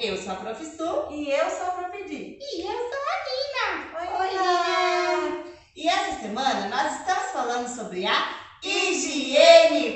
Eu sou a Prof. Su. E eu sou a Prof. Di. E eu sou a Nina. Oi, Nina. E essa semana nós estamos falando sobre a higiene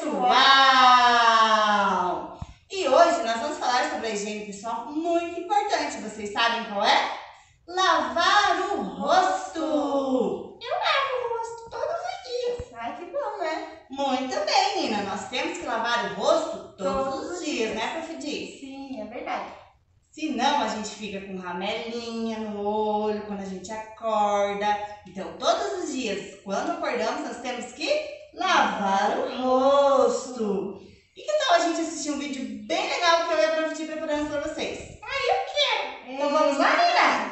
pessoal. E hoje nós vamos falar sobre a higiene pessoal muito importante. Vocês sabem qual é? Lavar o rosto. Eu lavo o rosto todos os dias. Ai, que bom, né? Muito bem, Nina. Nós temos que lavar o rosto todos os dias, né, Prof. Di? Sim, é verdade. Senão a gente fica com ramelinha no olho quando a gente acorda. Então, todos os dias, quando acordamos, nós temos que lavar o rosto. E que tal a gente assistir um vídeo bem legal que eu e a Prof. Di preparamos para vocês? Ah, eu quero. Então vamos lá, Nina?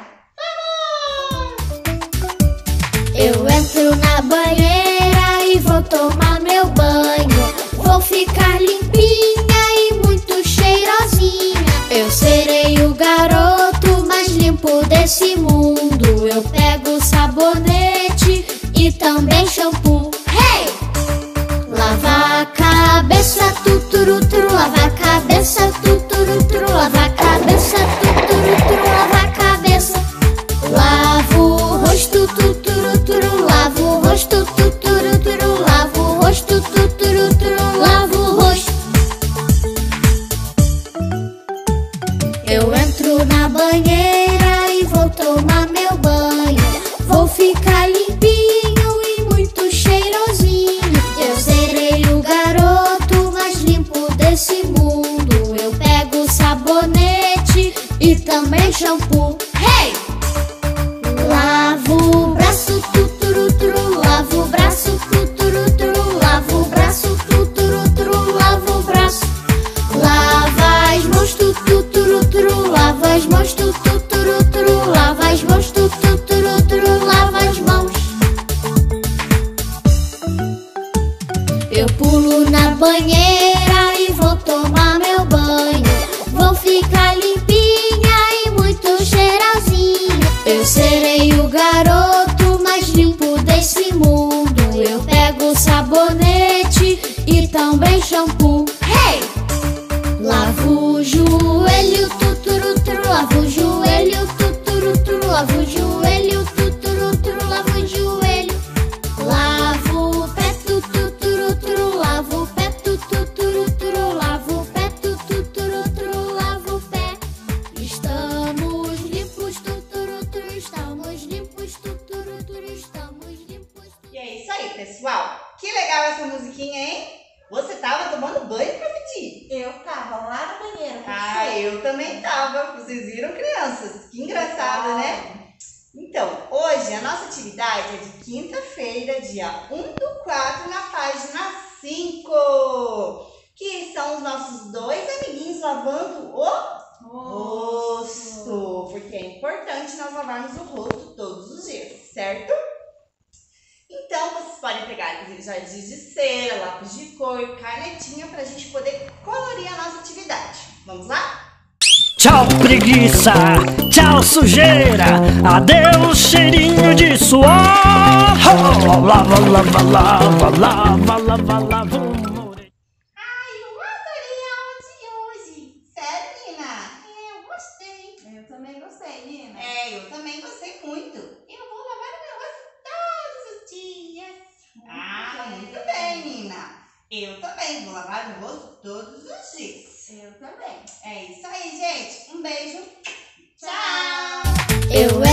Eu entro na banheira e vou tomar meu banho. Vou ficar limpinha e muito cheirosinha. Eu serei o garoto mais limpo desse mundo. Eu pego sabonete e também shampoo. Hey! Lava a cabeça, tuturutru. Lava a cabeça, tuturutru. Lava a cabeça, tuturutru. Lava a cabeça. Lavo o rosto, tuturutru. Lavo o rosto, tuturutru. Lavo o rosto, tuturutru. Lavo o rosto. Eu entro na banheira e vou tomar meu banho. Vou ficar limpinho e muito cheirosinho. Eu serei o garoto mais limpo desse mundo. Eu pego sabonete e também shampoo. Hey! Lavo o braço, tuturutru. Lavo o braço, tuturutru. Lavo o braço, tuturutru. Lavo o braço. Lava as mãos, tuturutru. Lava as mãos, tuturutru. Lava as mãos, tuturutru. Lava as mãos. Eu pulo na banheira e vou tomar meu banho. Vou ficar limpinha e muito cheirosinha. Eu serei o garoto mais limpo desse mundo. Eu pego sabonete e também shampoo. Hey! Lavo o joelho, tuturutru. Lavo o joelho, tuturutru. Lavo o joelho, tuturutru. Lavo o joelho. Lavo o pé, tuturutru. Lavo o pé, tuturutru. Lavo o pé, tuturutru. Lavo o pé. Estamos limpos, tuturutru. Estamos limpos, tuturutru. Estamos limpos. E é isso aí, pessoal. Que legal essa musiquinha, hein? Você tava tomando banho, Prof. Di? Eu tava lá no banheiro. Ah, eu também tava. Vocês viram, crianças? Que engraçado, né? Então, hoje a nossa atividade é de quinta-feira, dia 1/4, na página 5. Que são os nossos dois amiguinhos lavando o rosto. Porque é importante nós lavarmos o rosto todos os dias, certo? Então, vocês podem pegar giz de cera, lápis de cor, canetinha pra gente poder colorir a nossa atividade. Vamos lá? Tchau preguiça, tchau sujeira, adeus cheirinho de suor. Lava, lava, lava, lava, lava, lava. Ai, eu adorei a aula de hoje. Sério, Nina? Eu gostei. Eu também gostei, Nina. Eu também gostei muito. Eu vou lavar o meu rosto todos os dias. Muito bem, Nina. Eu também vou lavar meu rosto todos os dias. Eu também. É isso aí, gente. Um beijo. Tchau. Eu